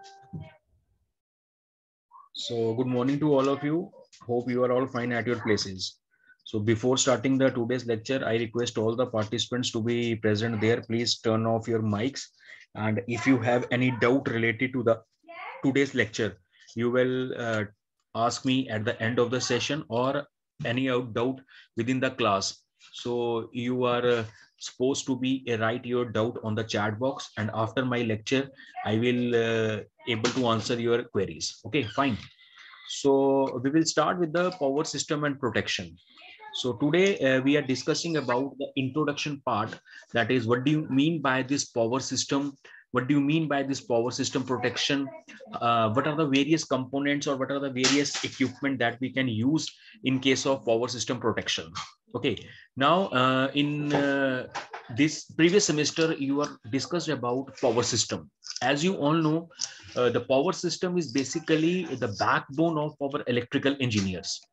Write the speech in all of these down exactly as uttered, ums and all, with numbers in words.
So good morning to all of you. Hope you are all fine at your places. So before starting the today's lecture, I request all the participants to be present there. Please turn off your mics. And if you have any doubt related to the today's lecture, you will uh, ask me at the end of the session or any doubt within the class. So you are uh, supposed to be uh, write your doubt on the chat box, and after my lecture, I will uh, able to answer your queries. Okay, fine. So we will start with the power system and protection. So today uh, we are discussing about the introduction part. That is, what do you mean by this power system? What do you mean by this power system protection? Uh, what are the various components or what are the various equipment that we can use in case of power system protection? Okay. Now, uh, in uh, this previous semester, you are discussed about power system. As you all know, uh, the power system is basically the backbone of our electrical engineers.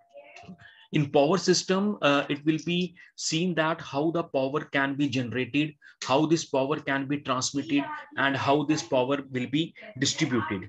In power system, uh, it will be seen that how the power can be generated, how this power can be transmitted, and how this power will be distributed.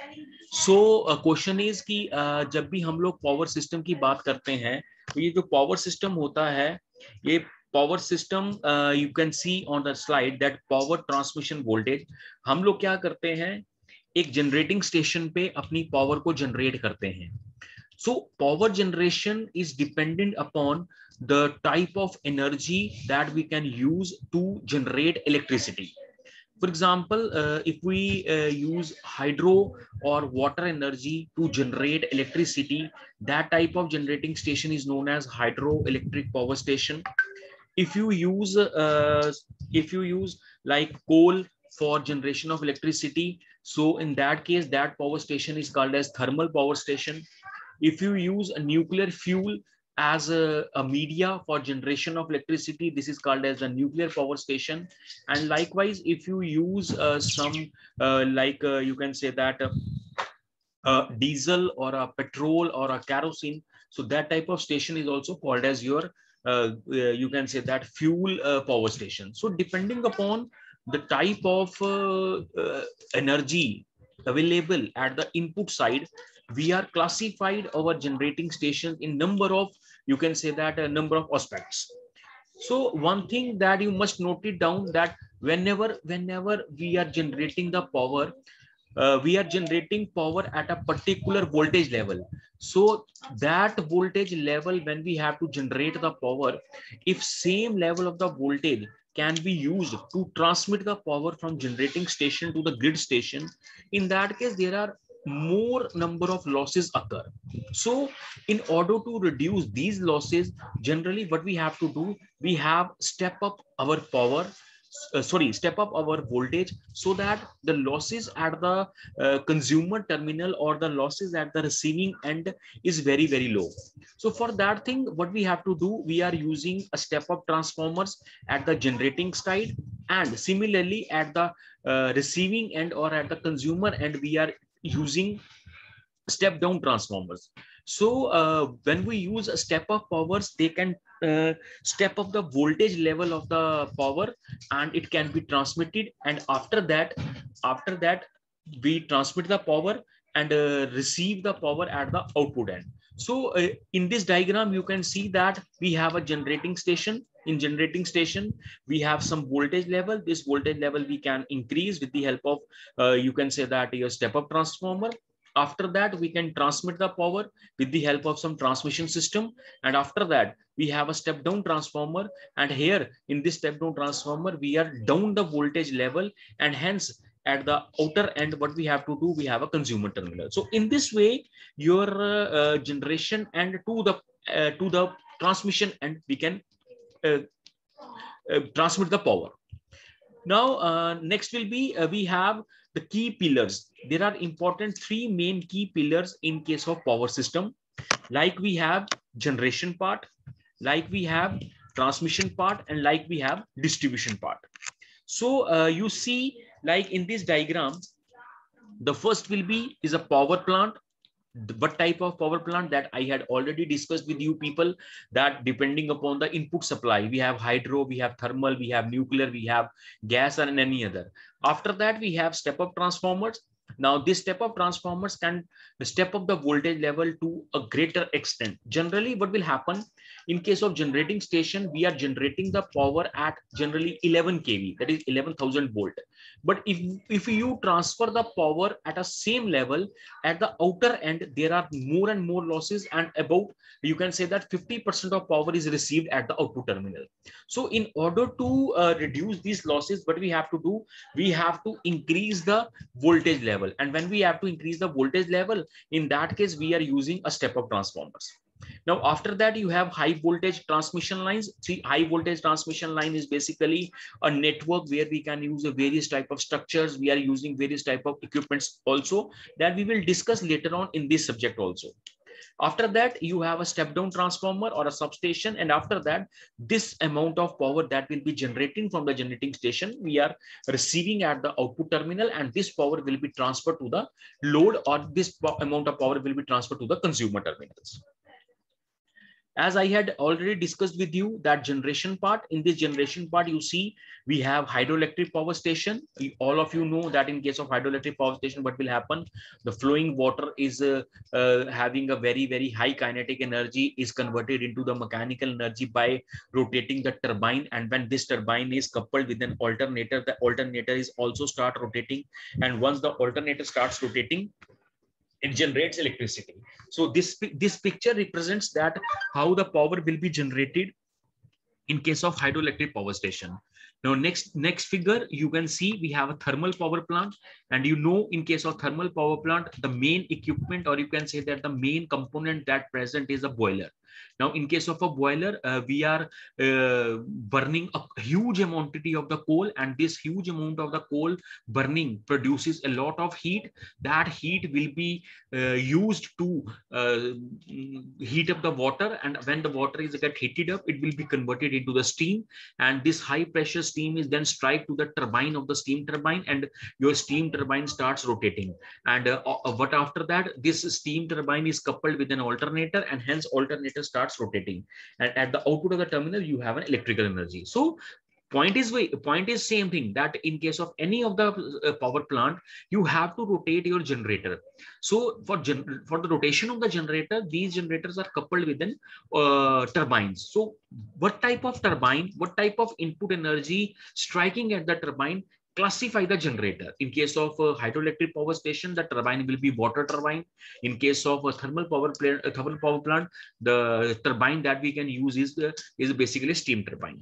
So question is कि uh, जब भी हम लोग power system की बात करते हैं, तो ये जो पावर सिस्टम होता है, ये power system you can see on the slide that power transmission voltage. हम लोग क्या करते हैं, एक जनरेटिंग स्टेशन पे अपनी पावर को जनरेट करते हैं. So power generation is dependent upon the type of energy that we can use to generate electricity. For example, uh, if we uh, use hydro or water energy to generate electricity, that type of generating station is known as hydroelectric power station. If you use uh, if you use like coal for generation of electricity, so in that case that power station is called as thermal power station. If you use a nuclear fuel as a, a media for generation of electricity, this is called as a nuclear power station. And likewise, if you use uh, some uh, like uh, you can say that uh, uh, diesel or a petrol or a kerosene, so that type of station is also called as your uh, uh, you can say that fuel uh, power station. So depending upon the type of uh, uh, energy available at the input side, we are classified our generating stations in number of, you can say that a number of aspects. So one thing that you must note it down, that whenever whenever we are generating the power, uh, we are generating power at a particular voltage level. So that voltage level, when we have to generate the power, if same level of the voltage can be used to transmit the power from generating station to the grid station, in that case there are more number of losses occur. So in order to reduce these losses, generally what we have to do, we have step up our power uh, sorry step up our voltage, so that the losses at the uh, consumer terminal or the losses at the receiving end is very very low. So for that thing, what we have to do, we are using a step up transformers at the generating side, and similarly at the uh, receiving end or at the consumer end, we are using step down transformers. So uh, when we use a step up powers, they can uh, step up the voltage level of the power and it can be transmitted, and after that after that we transmit the power and uh, receive the power at the output end. So uh, in this diagram you can see that we have a generating station. In generating station we have some voltage level. This voltage level we can increase with the help of uh, you can say that your step up transformer. After that we can transmit the power with the help of some transmission system, and after that we have a step down transformer, and here in this step down transformer we are down the voltage level, and hence at the outer end what we have to do, we have a consumer terminal. So in this way your uh, generation and to the uh, to the transmission and we can uh, uh, transmit the power. Now uh, next will be uh, we have the key pillars. There are important three main key pillars in case of power system. Like we have generation part, like we have transmission part, and like we have distribution part. So uh, you see, like in this diagram, the first will be is a power plant. What type of power plant, that I had already discussed with you people, that depending upon the input supply, we have hydro, we have thermal, we have nuclear, we have gas, and any other. After that we have step up transformers. Now, this step up transformers can step up the voltage level to a greater extent. Generally, what will happen in case of generating station, we are generating the power at generally eleven K V, that is eleven thousand volt. But if, if you transfer the power at a same level at the outer end, there are more and more losses, and about, you can say that fifty percent of power is received at the output terminal. So in order to uh, reduce these losses, what we have to do, we have to increase the voltage level. And when we have to increase the voltage level, in that case, we are using a step up transformers. Now, after that, you have high voltage transmission lines. See, high voltage transmission line is basically a network where we can use a various type of structures. We are using various type of equipments also that we will discuss later on in this subject also. After that, you have a step down transformer or a substation. And after that, this amount of power that will be generating from the generating station, we are receiving at the output terminal, and this power will be transferred to the load, or this amount of power will be transferred to the consumer terminals. As I had already discussed with you, that generation part, in this generation part, you see, we have hydroelectric power station. All of you know that in case of hydroelectric power station, what will happen? The flowing water is uh, uh, having a very, very high kinetic energy, is converted into the mechanical energy by rotating the turbine. And when this turbine is coupled with an alternator, the alternator is also start rotating. And once the alternator starts rotating, it generates electricity. So this, this picture represents that how the power will be generated in case of hydroelectric power station. Now, next, next figure, you can see we have a thermal power plant. And you know, in case of thermal power plant, the main equipment, or you can say that the main component that present is a boiler. Now, in case of a boiler, uh, we are uh, burning a huge quantity of the coal, and this huge amount of the coal burning produces a lot of heat. That heat will be uh, used to uh, heat up the water, and when the water is get heated up, it will be converted into the steam, and this high pressure steam is then strike to the turbine of the steam turbine, and your steam turbine starts rotating. And uh, uh, what after that, this steam turbine is coupled with an alternator, and hence alternator starts rotating, and at the output of the terminal you have an electrical energy. So point is point is same thing, that in case of any of the uh, power plant, you have to rotate your generator. So for gen for the rotation of the generator, these generators are coupled with an uh, turbines. So what type of turbine, what type of input energy striking at the turbine, classify the generator. In case of a hydroelectric power station, the turbine will be water turbine. In case of a thermal power plant, a thermal power plant, the turbine that we can use is uh, is basically steam turbine.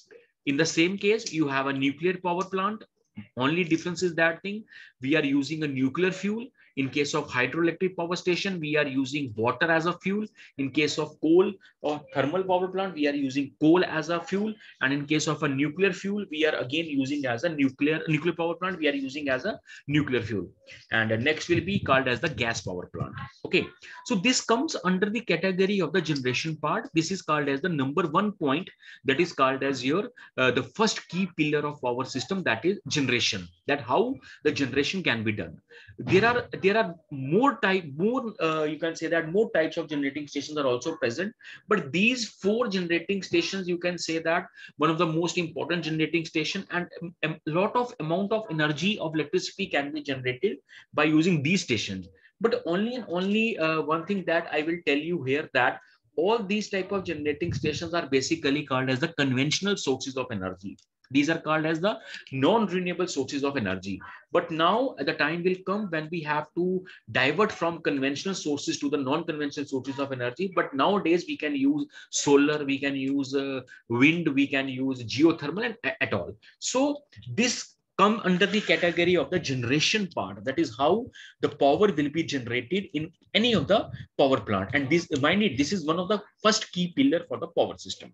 In the same case, you have a nuclear power plant. Only difference is that thing, we are using a nuclear fuel. In case of hydroelectric power station, we are using water as a fuel. In case of coal or thermal power plant, we are using coal as a fuel. And in case of a nuclear fuel, we are again using as a nuclear nuclear power plant, we are using as a nuclear fuel. And next will be called as the gas power plant. Okay, so this comes under the category of the generation part. This is called as the number one point, that is called as your uh, the first key pillar of power system, that is generation, that how the generation can be done. There are there are more type more uh, you can say that more types of generating stations are also present, but these four generating stations, you can say that one of the most important generating station, and a lot of amount of energy of electricity can be generated by using these stations. But only and only uh, one thing that I will tell you here, that all these type of generating stations are basically called as the conventional sources of energy. These are called as the non-renewable sources of energy. But now the time will come when we have to divert from conventional sources to the non-conventional sources of energy. But nowadays we can use solar, we can use uh, wind, we can use geothermal, and at all. So this come under the category of the generation part. That is how the power will be generated in any of the power plant. And this, mind it, this is one of the first key pillar for the power system.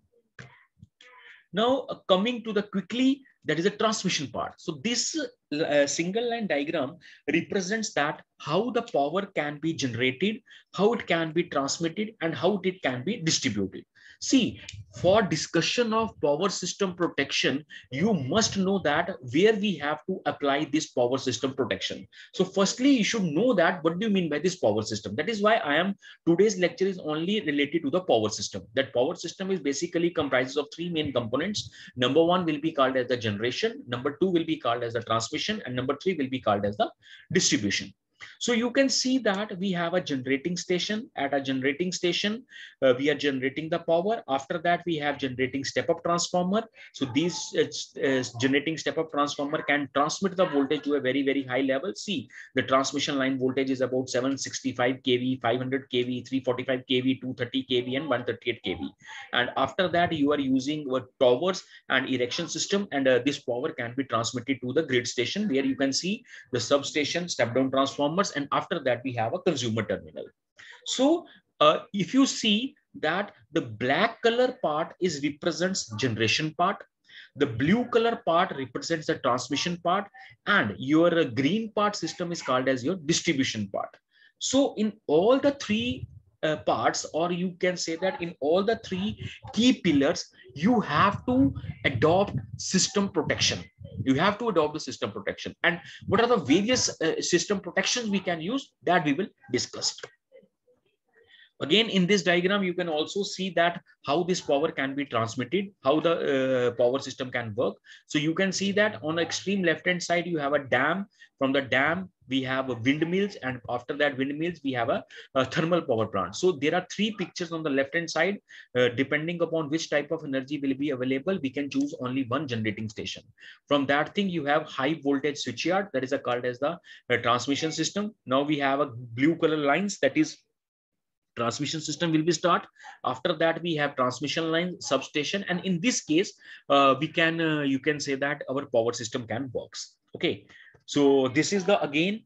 Now, uh, coming to the quickly, that is a transmission part. So this uh, single line diagram represents that how the power can be generated, how it can be transmitted, and how it can be distributed. See, for discussion of power system protection, you must know that where we have to apply this power system protection. So firstly, you should know that what do you mean by this power system. That is why I am today's lecture is only related to the power system. That power system is basically comprises of three main components. Number one will be called as the generation, number two will be called as the transmission, and number three will be called as the distribution. So you can see that we have a generating station. At a generating station, uh, we are generating the power. After that, we have generating step-up transformer. So these uh, uh, generating step-up transformer can transmit the voltage to a very, very high level. See, the transmission line voltage is about seven sixty-five K V, five hundred K V, three forty-five K V, two thirty K V, and one thirty-eight K V. And after that, you are using uh, towers and erection system, and uh, this power can be transmitted to the grid station, where you can see the substation, step-down transformers, and after that we have a consumer terminal. So uh, if you see that the black color part is represents generation part, the blue color part represents the transmission part, and your uh, green part system is called as your distribution part. So in all the three uh, parts, or you can say that in all the three key pillars, you have to adopt system protection. You have to adopt the system protection. And what are the various uh, system protections we can use, that we will discuss. Again, in this diagram, you can also see that how this power can be transmitted, how the uh, power system can work. So you can see that on the extreme left-hand side, you have a dam. From the dam, we have a windmills, and after that windmills, we have a, a thermal power plant. So there are three pictures on the left-hand side. Uh, depending upon which type of energy will be available, we can choose only one generating station. From that thing, you have high voltage switchyard, that is a, called as the uh, transmission system. Now we have a blue color lines, that is transmission system will be start. After that, we have transmission line, substation, and in this case, uh, we can uh, you can say that our power system can works. Okay, so this is the again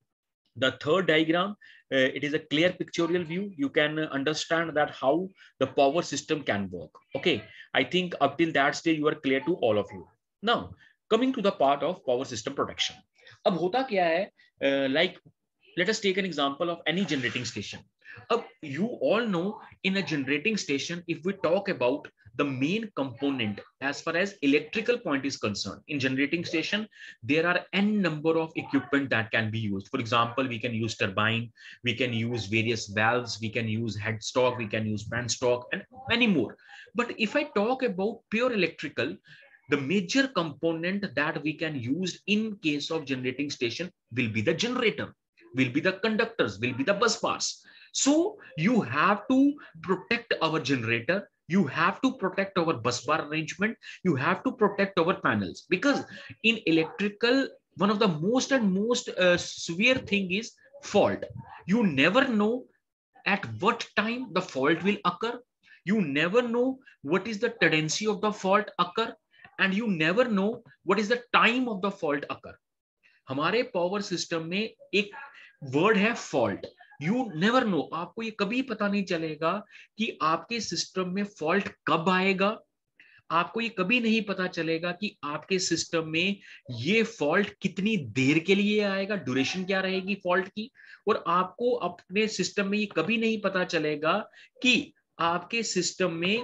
the third diagram. Uh, it is a clear pictorial view. You can understand that how the power system can work. Okay, I think up till that stage you are clear to all of you. Now coming to the part of power system protection. अब होता क्या है, uh, like let us take an example of any generating station. Uh, you all know in a generating station, if we talk about the main component as far as electrical point is concerned, in generating station, there are n number of equipment that can be used. For example, we can use turbine, we can use various valves, we can use headstock, we can use penstock, and many more. But if I talk about pure electrical, the major component that we can use in case of generating station will be the generator, will be the conductors, will be the bus bars. So you have to protect our generator, you have to protect our bus bar arrangement, you have to protect our panels, because in electrical, one of the most and most uh, severe thing is fault. You never know at what time the fault will occur. You never know what is the tendency of the fault occur, and you never know what is the time of the fault occur. हमारे power system में एक word है fault. You never no, आपको ये कभी पता नहीं चलेगा कि आपके सिस्टम में फॉल्ट कब आएगा. आपको ये कभी नहीं पता चलेगा कि आपके सिस्टम में ये फॉल्ट कितनी देर के लिए आएगा, ड्यूरेशन क्या रहेगी फॉल्ट की. और आपको अपने सिस्टम में ये कभी नहीं पता चलेगा कि आपके सिस्टम में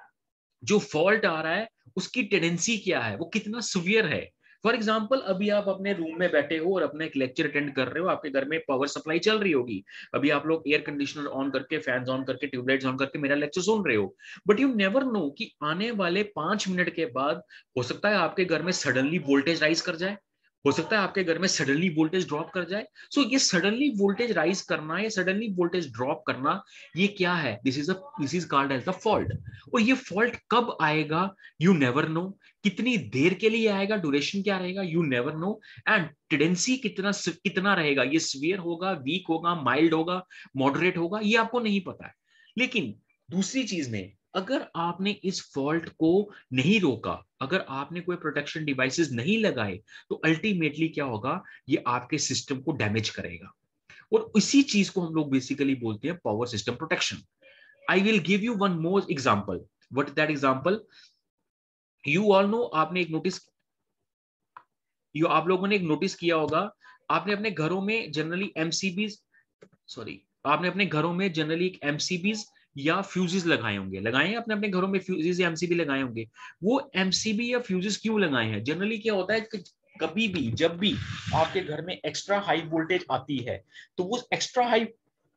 जो फॉल्ट आ रहा है उसकी टेंडेंसी क्या है, वो कितना सीवियर है. फॉर एग्जाम्पल, अभी आप अपने रूम में बैठे हो और अपना एक लेक्चर अटेंड कर रहे हो, आपके घर में पावर सप्लाई चल रही होगी, अभी आप लोग एयर कंडीशनर ऑन करके, फैंस ऑन करके, ट्यूबलाइट्स ऑन करके मेरा लेक्चर सुन रहे हो. बट यू नेवर नो कि आने वाले पांच मिनट के बाद हो सकता है आपके घर में सडनली वोल्टेज राइज कर जाए, हो सकता है आपके घर में सडनली वोल्टेज ड्रॉप कर जाए. सो so, ये सडनली वोल्टेज राइज करना, ये सडनली वोल्टेज ड्रॉप करना, ये क्या है? This is this is called as the fault. और ये फॉल्ट कब आएगा, यू नेवर नो. कितनी देर के लिए आएगा, ड्यूरेशन क्या रहेगा, you never know. And tendency कितना कितना रहेगा, ये सीवियर होगा, वीक होगा, माइल्ड होगा, मॉडरेट होगा, ये आपको नहीं पता है. लेकिन दूसरी चीज में, अगर आपने इस फॉल्ट को नहीं रोका, अगर आपने कोई प्रोटेक्शन डिवाइसेस नहीं लगाए, तो अल्टीमेटली क्या होगा, ये आपके सिस्टम को डैमेज करेगा. और इसी चीज को हम लोग बेसिकली बोलते हैं power system protection. I will give you one more example. What is that example? You all know, आपने एक नोटिस यू आप लोगों ने एक नोटिस किया होगा, आपने अपने घरों में जनरली एमसीबीज सॉरी आपने अपने घरों में जनरली एक एमसीबीज या फ्यूजेस लगाए होंगे, लगाए हैं अपने अपने घरों में फ्यूजेस या एमसीबी लगाए होंगे। वो एमसीबी या फ्यूजेस क्यों लगाए हैं? जनरली क्या होता है कि कभी भी जब भी आपके घर में एक्स्ट्रा हाई वोल्टेज आती है तो वो एक्स्ट्रा हाई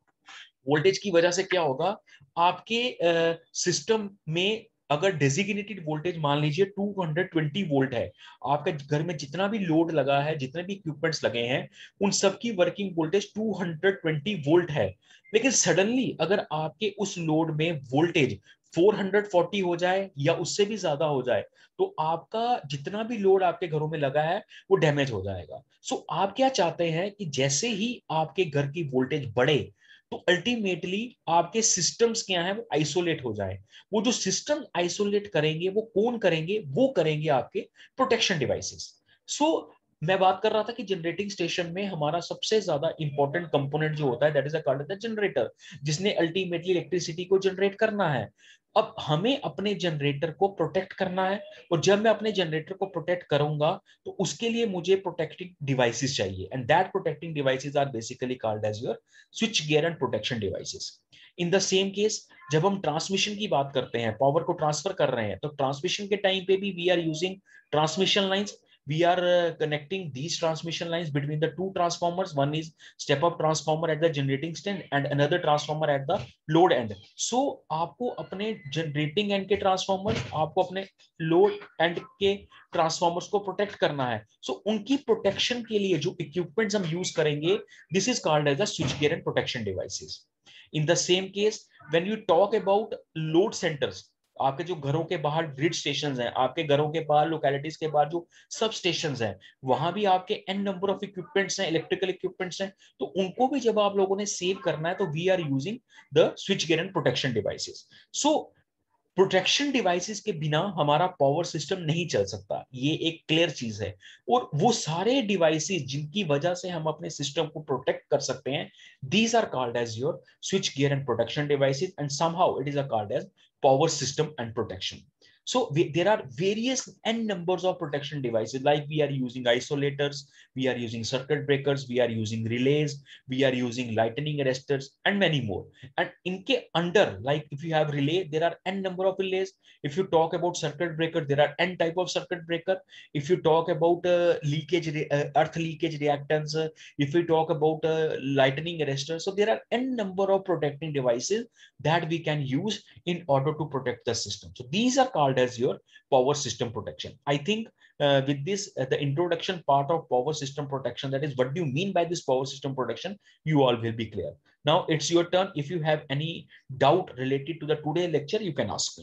वोल्टेज की वजह से क्या होगा, आपके सिस्टम uh, में अगर डेजिग्नेटेड वोल्टेज मान लीजिए टू हंड्रेड ट्वेंटी वोल्ट है, आपके घर में जितना भी लोड लगा है, जितने भी इक्विपमेंट्स लगे हैं, उन सबकी working voltage two hundred twenty volt है। लेकिन सडनली अगर आपके उस लोड में वोल्टेज फोर हंड्रेड फोर्टी हो जाए या उससे भी ज्यादा हो जाए, तो आपका जितना भी लोड आपके घरों में लगा है वो डैमेज हो जाएगा। सो so, आप क्या चाहते हैं कि जैसे ही आपके घर की वोल्टेज बढ़े तो अल्टीमेटली आपके सिस्टम्स क्या है वो आइसोलेट हो जाए। वो जो सिस्टम आइसोलेट करेंगे वो कौन करेंगे? वो करेंगे आपके प्रोटेक्शन डिवाइसेस। सो मैं बात कर रहा था कि जनरेटिंग स्टेशन में हमारा सबसे ज्यादा इंपॉर्टेंट कंपोनेंट जो होता है that is a called the generator, जिसने अल्टीमेटली इलेक्ट्रिसिटी को जनरेट करना है। अब हमें अपने जनरेटर को प्रोटेक्ट करना है, और जब मैं अपने जनरेटर को प्रोटेक्ट करूंगा तो उसके लिए मुझे प्रोटेक्टिंग डिवाइसेस चाहिए, and that protecting devices are basically called as your switch gear and protection devices. In the same case जब हम ट्रांसमिशन की बात करते हैं, पावर को ट्रांसफर कर रहे हैं, तो ट्रांसमिशन के टाइम पे भी we are using transmission lines. We are uh, connecting these transmission lines between the two transformers. One is step up transformer at the generating stand and another transformer at the load end. So आपको अपने generating end के transformer, आपको अपने load end के transformers को protect करना है। So so, उनकी प्रोटेक्शन के लिए जो इक्विपमेंट्स हम यूज करेंगे, this is called as a switch gear and protection devices. In the same case when you talk about load centres, आपके जो घरों के बाहर ग्रिड स्टेशंस हैं, आपके घरों के बाहर लोकेलिटीज के बाहर जो सब स्टेशंस हैं, वहां भी आपके एन नंबर ऑफ इक्विपमेंट्स हैं, इलेक्ट्रिकल इक्विपमेंट्स हैं। तो उनको भी जब आप लोगों ने सेव करना है तो we are using the switch gear and protection devices. So protection devices के बिना हमारा पावर सिस्टम नहीं चल सकता, ये एक क्लियर चीज है। और वो सारे डिवाइसेस जिनकी वजह से हम अपने सिस्टम को प्रोटेक्ट कर सकते हैं, these are called as your switch gear and protection devices, and somehow it is called as power system and protection. So we, there are various n numbers of protection devices, like we are using isolators, we are using circuit breakers, we are using relays, we are using lightning arresters, and many more. And inke under, like if you have relay, there are n number of relays. If you talk about circuit breaker, there are n type of circuit breaker. If you talk about uh, leakage, uh, earth leakage reactance, uh, if we talk about uh, lightning arresters, so there are n number of protecting devices that we can use in order to protect the system. So these are called as your power system protection. I think uh, with this, uh, the introduction part of power system protection, that is what do you mean by this power system protection, you all will be clear. Now it's your turn. If you have any doubt related to the today lecture, you can ask me.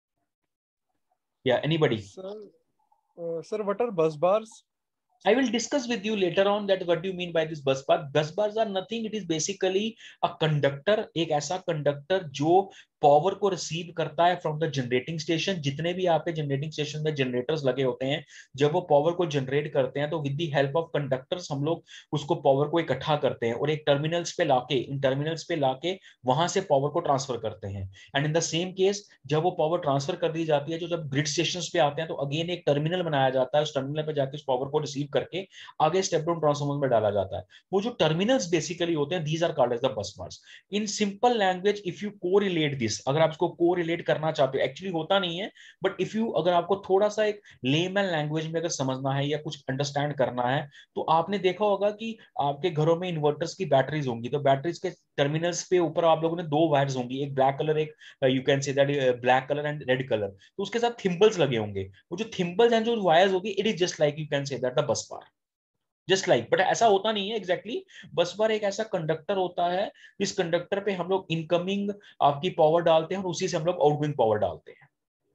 Yeah, anybody? Sir, uh, sir, what are bus bars? I will discuss with you later on that what do you mean by this bus bar. Bus bars are nothing. It is basically a conductor, एक ऐसा conductor जो power को receive करता है from the generating station. जितने भी आपके generating station में जनरेटर्स लगे होते हैं, जब वो पावर को जनरेट करते हैं तो with the help of conductors हम लोग उसको पावर को इकट्ठा करते हैं और एक टर्मिनल्स पे लाके, इन टर्मिनल्स पे लाके वहां से पावर को ट्रांसफर करते हैं। And in the same case जब वो पावर ट्रांसफर कर दी जाती है, जो जब ग्रिड स्टेशन पे आते हैं तो अगेन एक टर्मिनल बनाया जाता है, उस टर्मिनल पे जाके उस पावर को रिसीव करके आगे स्टेप डाउन ट्रांसफार्मर में डाला जाता है। वो जो टर्मिनल्स बेसिकली होते हैं, these are called as the bus bars. In simple language, if you correlate this, अगर आप इसको कोरिलेट करना चाहते हो, एक्चुअली होता नहीं है, बट इफ यू, अगर आपको थोड़ा सा एक लेमैन लैंग्वेज में अगर समझना है या कुछ अंडरस्टैंड करना है, तो आपने देखा होगा कि आपके घरों में इन्वर्टर्स की बैटरीज होंगी, तो बैटरीज के टर्मिनल्स पे ऊपर आप लोगों ने दो वायर्स होंगी, एक ब्लैक कलर, एक you can say that black colour and red colour, तो उसके साथ थिम्बल्स लगे होंगे। वो जो थिम्बल्स एंड जो वायर्स होगी, it is just like you can say that the bus bar, just like, but ऐसा होता नहीं है एग्जैक्टली exactly। बस बार एक ऐसा कंडक्टर होता है, इस कंडक्टर पे हम लोग इनकमिंग आपकी पावर डालते हैं और उसी से हम लोग आउटगोइंग पावर डालते हैं।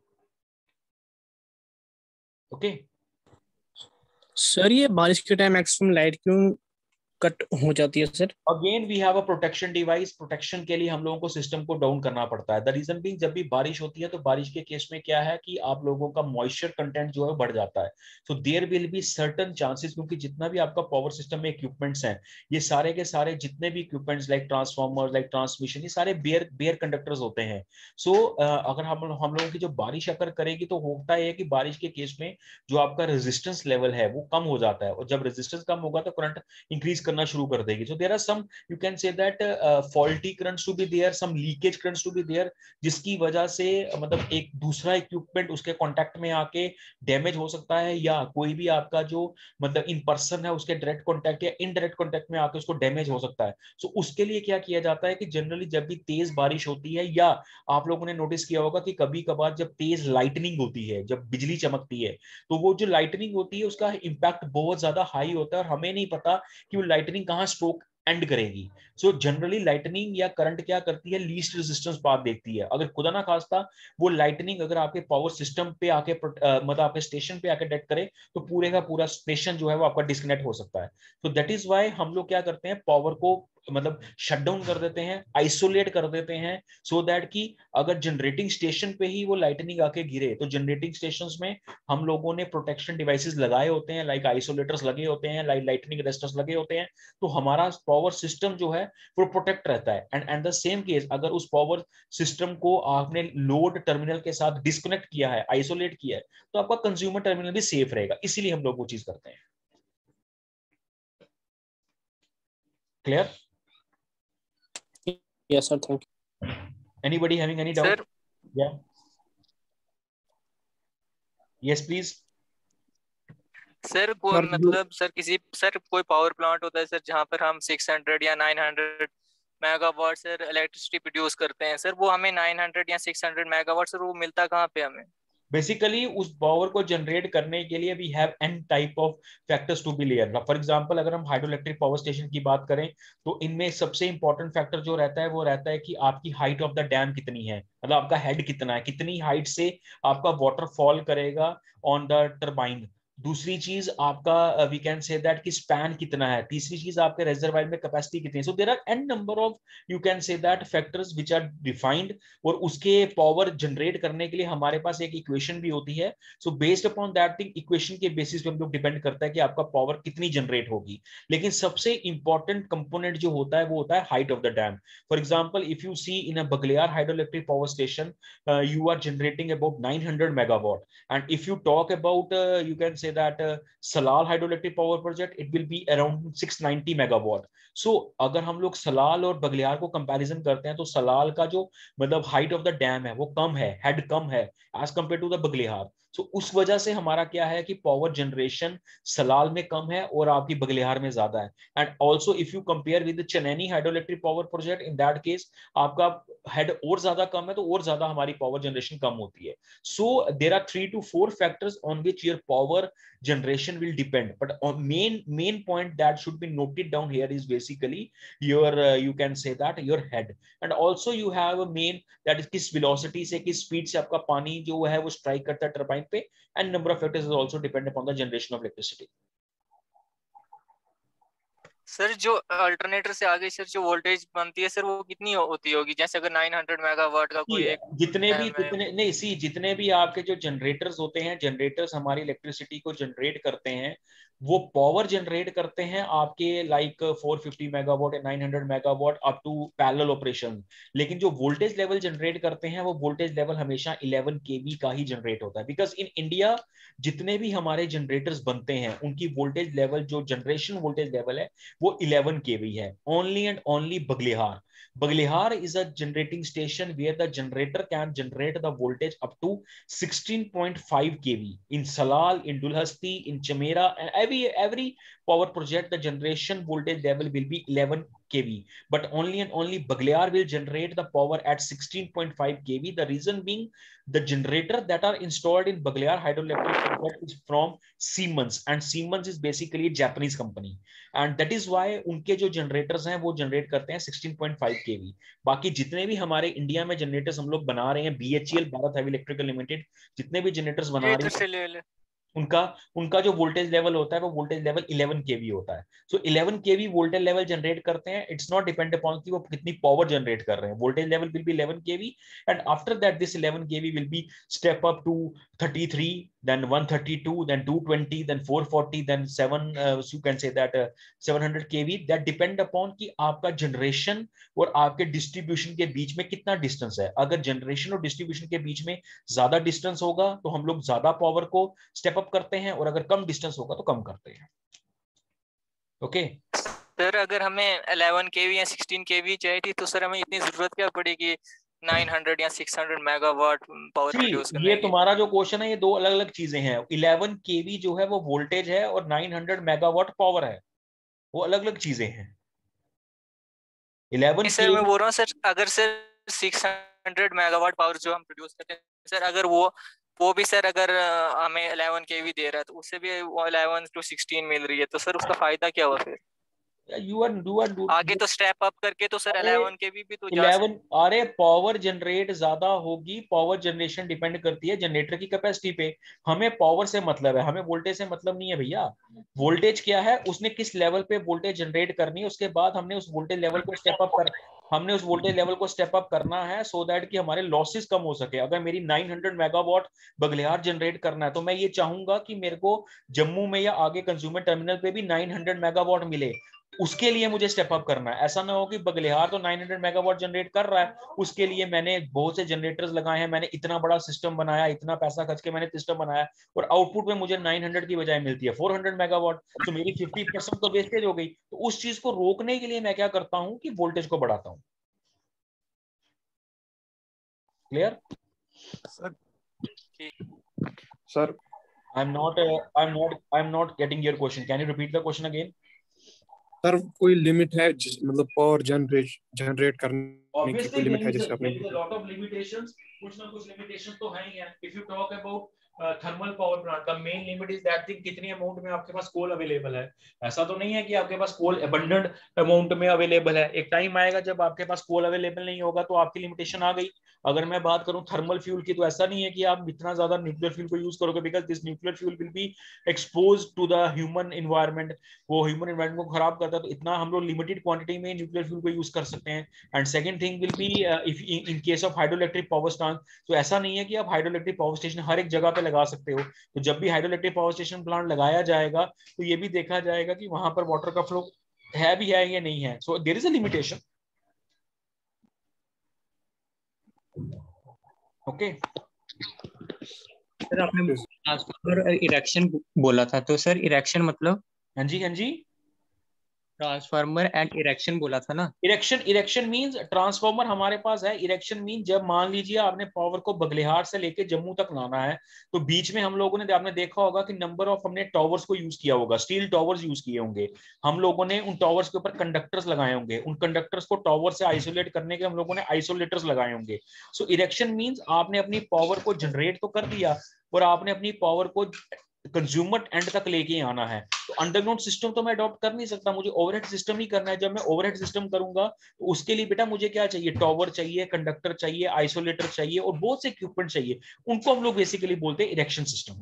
Okay okay? सर ये बारिश के टाइम मैक्सिमम लाइट क्यों कट हो जाती है sir? Again we have a protection device. Protection के लिए हम लोगों को सिस्टम को डाउन करना पड़ता है। द रीजन बीइंग, जब भी बारिश होती है तो बारिश के केस में क्या है कि आप लोगों का मॉइस्चर कंटेंट जो है बढ़ जाता है। So there will be certain chances, क्योंकि जितना भी आपका पावर सिस्टम में इक्विपमेंट्स हैं, ये सारे के सारे जितने भी equipments like transformer, like transmission, ये सारे बेयर बेयर कंडक्टर्स होते हैं। सो so, uh, अगर हम हम लोगों की जो बारिश अगर करेगी तो होता है कि बारिश के केस में जो आपका रेजिस्टेंस लेवल है वो कम हो जाता है, और जब रेजिस्टेंस कम होगा तो करंट इंक्रीज करना शुरू कर देगी. So there are some, you can say that uh, faulty currents to be there, some leakage currents to be there, जिसकी वजह से मतलब एक दूसरा इक्विपमेंट उसके कांटेक्ट में आके डैमेज हो सकता है, या कोई भी आपका जो मतलब इन पर्सन है उसके डायरेक्ट कांटेक्ट या इनडायरेक्ट कांटेक्ट में आके उसको डैमेज हो सकता है. सो so, उसके लिए क्या किया जाता है कि जनरली जब भी तेज बारिश होती है, या आप लोगों ने नोटिस किया होगा कि कभी कभार जब तेज लाइटनिंग होती है, जब बिजली चमकती है, तो वो जो लाइटनिंग होती है उसका इंपैक्ट बहुत ज्यादा हाई होता है और हमें नहीं पता कि वो लाइटनिंग कहाँ स्ट्रोक एंड करेगी. सो जनरली लाइटनिंग या करंट क्या करती है, लीस्ट रेजिस्टेंस पाथ देखती है. अगर खुदा ना खास्ता वो लाइटनिंग अगर आपके पावर सिस्टम पे आके uh, मतलब आपके स्टेशन पे आके डेट करे, तो पूरे का पूरा स्टेशन जो है वो आपका डिस्कनेक्ट हो सकता है. तो दैट इज वाई हम लोग क्या करते हैं, पावर को मतलब शट डाउन कर देते हैं, आइसोलेट कर देते हैं, सो so दैट कि अगर जनरेटिंग स्टेशन पे ही वो लाइटनिंग आके गिरे, तो जनरेटिंग स्टेशंस में हम लोगों ने प्रोटेक्शन डिवाइसेस लगाए होते हैं, लाइक आइसोलेटर्स लगे होते हैं, लाइक लाइटनिंग अरेस्टर्स लगे होते हैं, तो हमारा पावर सिस्टम जो है वो प्रोटेक्ट रहता है. And and the same case अगर उस पावर सिस्टम को आपने लोड टर्मिनल के साथ डिस्कनेक्ट किया है, आइसोलेट किया है, तो आपका कंज्यूमर टर्मिनल भी सेफ रहेगा. इसीलिए हम लोग वो चीज करते हैं. Clear? Yes, sir. Thank you. Anybody having any doubt? Sir. Yeah. Yes, please. Sir को मतलब सर किसी सर कोई पावर प्लांट होता है सर जहाँ पर हम छह सौ या नौ सौ मेगावाट सर इलेक्ट्रिसिटी प्रोड्यूस करते हैं सर, वो हमें नौ सौ या छह सौ मेगावाट सर वो मिलता कहाँ पे हमें? बेसिकली उस पावर को जनरेट करने के लिए we have n type of factors to be layer. For example अगर हम हाइड्रो इलेक्ट्रिक पावर स्टेशन की बात करें, तो इनमें सबसे इंपॉर्टेंट फैक्टर जो रहता है वो रहता है कि आपकी हाइट ऑफ द डैम कितनी है, मतलब आपका हेड कितना है, कितनी हाइट से आपका वाटर फॉल करेगा ऑन द टर्बाइन. दूसरी चीज आपका वी कैन से दैट कि स्पैन कितना है. तीसरी चीज आपके रिजर्वायर में कैपेसिटी कितनी है. So there are n number of you can say that factors which are defined, और उसके पावर जनरेट करने के लिए हमारे पास एक इक्वेशन भी होती है. So based upon that thing, equation के बेसिस पे हम लोग डिपेंड करता है कि आपका पावर कितनी जनरेट होगी. लेकिन सबसे इंपॉर्टेंट कंपोनेंट जो होता है वो होता है height of the dam. For example if you see in a Baglihar hydro electric power station, you are generating about nine hundred megawatt, and if you talk about uh, you can say that uh, Salal hydroelectric power project, it will be around six ninety megawatt. So अगर हम लोग सलाल और बगलियार को comparison करते हैं, तो सलाल का जो मतलब हाइट ऑफ द डैम है वो कम है, हेड कम है as compare to the Baglihar. So so, उस वजह से हमारा क्या है कि पावर जनरेशन सलाल में कम है और आपकी बगलियार में ज्यादा है. And also if you compare with Chenani hydroelectric power project, in that case आपका हेड और ज्यादा कम है, तो और ज्यादा हमारी पावर जनरेशन कम होती है. So there are three two four factors on which your power generation will depend, but on main main point that should be noted down here is basically your uh, you can say that your head, and also you have a main that is किस velocity से किस speed से आपका पानी जो है वो strike करता है turbine पे, and number of factors is also depend upon the generation of electricity. Sir जो अल्टरनेटर से आगे सर जो वोल्टेज बनती है सर वो कितनी होती होगी, जैसे अगर नौ सौ मेगावाट का कोई एक जितने भी जितने नहीं सी जितने भी आपके जो जनरेटर्स होते हैं, जनरेटर्स हमारी इलेक्ट्रिसिटी को जनरेट करते हैं, वो पावर जनरेट करते हैं आपके लाइक four fifty मेगावाट या nine hundred megawatt up to parallel operation. लेकिन जो वोल्टेज लेवल जनरेट करते हैं वो वोल्टेज लेवल हमेशा eleven K V का ही जनरेट होता है, बिकॉज इन इंडिया जितने भी हमारे जनरेटर्स बनते हैं उनकी वोल्टेज लेवल जो जनरेशन वोल्टेज लेवल है वो eleven K V है. Only and only Baglihar Baglihar is a generating station where the generator can generate the voltage up to sixteen point five K V. In Salal, in Dulhasti, in Chamera, and every every power project, the generation voltage level will be eleven K V. But only and only Baglihar will generate the power at sixteen point five K V. The reason being, the generator that are installed in Baglihar hydroelectric project is from Siemens, and Siemens is basically a Japanese company. And that is why उनके जो generators हैं वो generate करते हैं sixteen point five K V. बाकी जितने भी हमारे इंडिया में जनरेटर्स हम लोग बना रहे हैं, B H E L Bharat heavy electrical limited जितने भी जनरेटर्स बना रही है, उनका उनका जो वोल्टेज लेवल होता है वो voltage level eleven K V होता है. So so eleven K V voltage level generate करते हैं. इट्स नॉट डिपेंड अपॉन कि वो कितनी पावर जनरेट कर रहे हैं. Voltage level will be eleven K V, and after that this eleven K V will be step up to thirty-three, then one thirty-two, then two twenty, then four forty, then seven uh, you can say that uh, seven hundred K V. that depend upon कि आपका generation और आपके distribution के बीच में कितना distance है. अगर generation और डिस्ट्रीब्यूशन के बीच में ज्यादा डिस्टेंस होगा तो हम लोग ज्यादा पावर को स्टेप अप करते हैं, और अगर कम डिस्टेंस होगा तो कम करते हैं. Okay okay? सर अगर हमें इलेवन केवी या सिक्सटीन केवी चाहिए थी तो सर हमें इतनी जरूरत क्या पड़ेगी नाइन हंड्रेड या six hundred megawatt power produce करने ये की? तुम्हारा जो क्वेश्चन है ये दो अलग अलग चीजें हैं। इलेवन केवी जो है वो वोल्टेज है और नाइन हंड्रेड मेगावाट पावर है, वो अलग अलग चीजें हैं। इलेवन सर मैं बोल रहा हूँ सर अगर sir six hundred megawatt power जो हम प्रोड्यूस करते हैं सर, अगर वो वो भी सर अगर अ, हमें इलेवन केवी दे रहा है तो उससे भी वो इलेवन टू सिक्सटीन मिल रही है, तो सर उसका फायदा क्या हुआ फिर? यू आर यू आर आगे तो स्टेप अप करके तो सर अरे इलेवन केवी भी तो जा इलेवन, अरे पावर जनरेट ज्यादा होगी, पावर जनरेशन डिपेंड करती है जनरेटर की कैपेसिटी पे। हमें पावर से मतलब है, हमें वोल्टेज से मतलब नहीं है भैया। वोल्टेज क्या है, उसने किस लेवल पे वोल्टेज जनरेट करनी है, उसके बाद हमने उस वोल्टेज लेवल को स्टेप अप कर हमने उस वोल्टेज लेवल को स्टेप अप करना है सो दैट कि हमारे लॉसेस कम हो सके। अगर मेरी nine hundred megawatt Baglihar generate करना है तो मैं ये चाहूंगा कि मेरे को जम्मू में या आगे कंज्यूमर टर्मिनल पे भी नाइन हंड्रेड मेगावाट मिले, उसके लिए मुझे स्टेप अप करना है। ऐसा ना हो कि बगलिहार तो नाइन हंड्रेड मेगावाट जनरेट कर रहा है, उसके लिए मैंने बहुत से जनरेटर्स लगाए हैं, मैंने इतना बड़ा सिस्टम बनाया, इतना पैसा खर्च के मैंने सिस्टम बनाया और आउटपुट में मुझे नाइन हंड्रेड की बजाय मिलती है फोर हंड्रेड मेगावाट, तो मेरी फिफ्टी परसेंट तो वेस्टेज हो गई। तो उस चीज को रोकने के लिए मैं क्या करता हूं कि वोल्टेज को बढ़ाता हूं। Clear sir? ठीक। Sir I am not I am not I am not getting your question, can you repeat the question again? Sir कोई लिमिट है जिस मतलब पावर जनरेट जनरेट करने की Obviously, कोई there लिमिट है is a, जैसे आपने there is a lot of limitations. कुछ ना कुछ limitations तो है ही है. If you talk about uh, thermal power plant, the main limit is that thing कितनी amount में आपके पास coal available है. ऐसा तो नहीं है कि आपके पास coal abundant amount में available है. एक टाइम आएगा जब आपके पास coal available नहीं होगा तो आपकी limitation आ गई. अगर मैं बात करूं थर्मल फ्यूल की तो ऐसा नहीं है कि आप इतना ज्यादा न्यूक्लियर फ्यूल को यूज करोगे, because this nuclear fuel will be expose to the human environment, वो ह्यूमन एनवायरनमेंट को खराब करता है। तो इतना हम लोग लिमिटेड क्वांटिटी में न्यूक्लियर फ्यूल को यूज कर सकते हैं। And second thing will be if in case of hydroelectric power station, तो ऐसा नहीं है कि आप हाइड्रोइलेक्ट्रिक पावर स्टेशन हर एक जगह पे लगा सकते हो। तो जब भी हाइड्रोइलेक्ट्रिक पावर स्टेशन प्लांट लगाया जाएगा तो ये भी देखा जाएगा कि वहां पर वाटर का फ्लो है भी है या नहीं है। So there is a limitation. Okay sir आपने ट्रांसफार्मर इरेक्शन बोला था, तो सर इरेक्शन मतलब? हाँ जी हाँ जी, ट्रांसफार्मर एंड इरेक्शन बोला था ना? इरेक्शन इरेक्शन मींस ट्रांसफार्मर हमारे पास है। इरेक्शन मीन जब मान लीजिए आपने पावर को बगलिहार से लेके जम्मू तक लाना है तो बीच में हम लोगों ने, आपने देखा होगा कि नंबर ऑफ हमने टावर्स को यूज किया होगा, स्टील टावर्स यूज किए होंगे हम लोगों ने, उन टावर्स के ऊपर कंडक्टर्स लगाए होंगे, उन कंडक्टर्स को टावर से आइसोलेट करने के हम लोगों ने आइसोलेटर्स लगाए होंगे। सो इरेक्शन मींस आपने अपनी पावर को जनरेट तो कर दिया और आपने अपनी पावर को कंज्यूमर एंड तक लेके आना है। तो अंडरग्राउंड सिस्टम तो मैं अडॉप्ट कर नहीं सकता, मुझे ओवरहेड सिस्टम ही करना है। जब मैं ओवरहेड सिस्टम करूंगा तो उसके लिए बेटा मुझे क्या चाहिए, टावर चाहिए, कंडक्टर चाहिए, आइसोलेटर चाहिए और बहुत से इक्विपमेंट चाहिए। उनको हम लोग बेसिकली बोलते हैं erection system.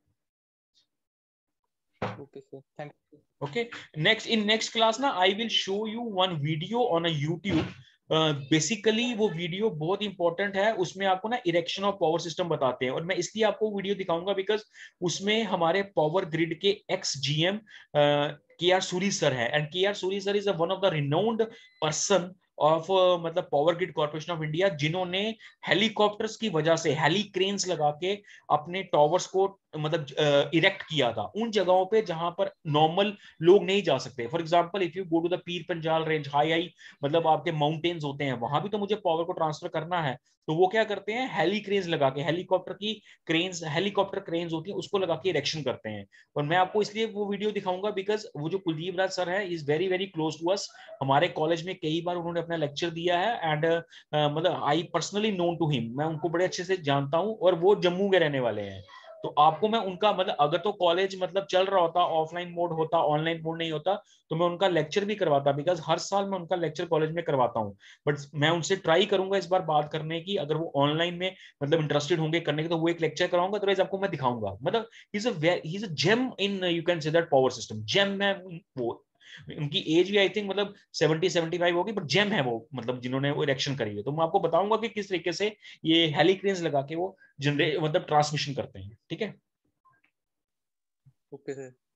Okay sir, thank you. Okay, next in next class ना I will show you one video on a YouTube. Basically uh, वो वीडियो बहुत इंपॉर्टेंट है, उसमें आपको ना इरेक्शन ऑफ पावर सिस्टम बताते हैं। और मैं इसलिए आपको वीडियो दिखाऊंगा बिकॉज उसमें हमारे पावर ग्रिड के एक्स जीएम के आर सूरी सर है। And K R Suri sir is one of the renowned person of मतलब power grid corporation of India, जिन्होंने हेलीकॉप्टर्स की वजह से हेली क्रेन्स लगा के अपने टावर्स को मतलब इरेक्ट किया था उन जगहों पे जहां पर नॉर्मल लोग नहीं जा सकते। For example if you go to the Pir Panjal range, high high मतलब आपके माउंटेन्स होते हैं, वहां भी तो मुझे पावर को ट्रांसफर करना है। तो वो क्या करते हैं, हेली क्रेन्स लगा के, हेलीकॉप्टर की क्रेन्स, हेलीकॉप्टर क्रेन्स होती है, उसको लगा के इरेक्शन करते हैं। और मैं आपको इसलिए वो वीडियो दिखाऊंगा बिकॉज वो जो कुलदीप राज सर है is very very close to us. हमारे कॉलेज में कई बार उन्होंने अपना लेक्चर दिया है एंड uh, मतलब I personally known to him, मैं उनको बड़े अच्छे से जानता हूं और वो जम्मू के रहने वाले हैं। तो आपको मैं उनका मतलब अगर तो कॉलेज मतलब चल रहा होता, ऑफलाइन मोड होता, ऑनलाइन मोड नहीं होता, तो मैं उनका लेक्चर भी करवाता बिकॉज हर साल मैं उनका लेक्चर कॉलेज में करवाता हूं। बट मैं उनसे ट्राई करूंगा इस बार बात करने की, अगर वो ऑनलाइन में मतलब इंटरेस्टेड होंगे करने की तो वो एक लेक्चर कराऊंगा, अदरवाइज आपको मैं दिखाऊंगा। मतलब he is a he is a gem in you can say that power system, gem है वो। उनकी एज भी आई थिंक मतलब सेवेंटी सेवेंटी फाइव होगी, बट जेम है वो, मतलब जिन्होंने वो इरेक्शन करी है। तो मैं आपको बताऊंगा कि किस तरीके से ये हेलीक्रेन्स लगा के वो जनरेट मतलब ट्रांसमिशन करते हैं। ठीक है, ओके सर।